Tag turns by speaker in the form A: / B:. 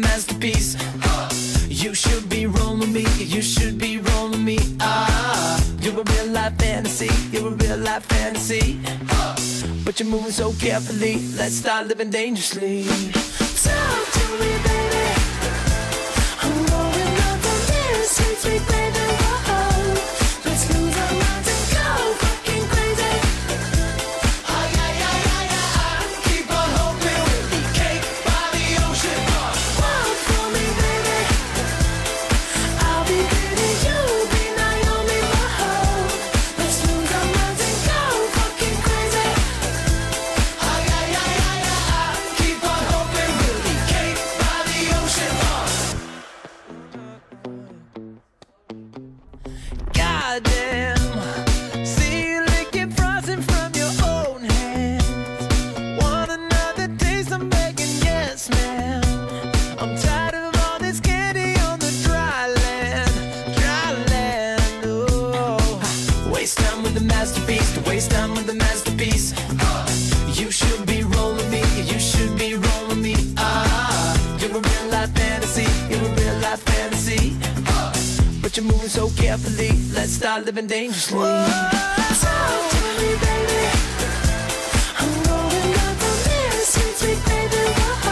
A: masterpiece. You should be rolling me, you should be rolling me. You're a real life fantasy, you're a real life fantasy. But you're moving so carefully, let's start living dangerously. Talk to me, baby. I'm going up on this, sweet, sweet baby. Whoa. Let's lose our minds and go fucking crazy. Keep on hoping we'll be cake by the ocean. Walk for me, baby. I'll be pretty, you'll be Naomi. Whoa. Let's lose our minds and go fucking crazy. Keep on hoping we'll be cake by the ocean. Goddamn, see you licking frosting from your own hands. Want another taste? I'm begging, yes, ma'am. I'm tired of all this candy on the dry land, dry land. Oh, waste time with the masterpiece, to waste time with the masterpiece. You should be rolling me, you should be rolling me. You're a real life fantasy, you're a real life fantasy. But you're moving so carefully, let's start living dangerously. Talk to me, baby. I'm rolling up on this, sweet, sweet baby. Whoa.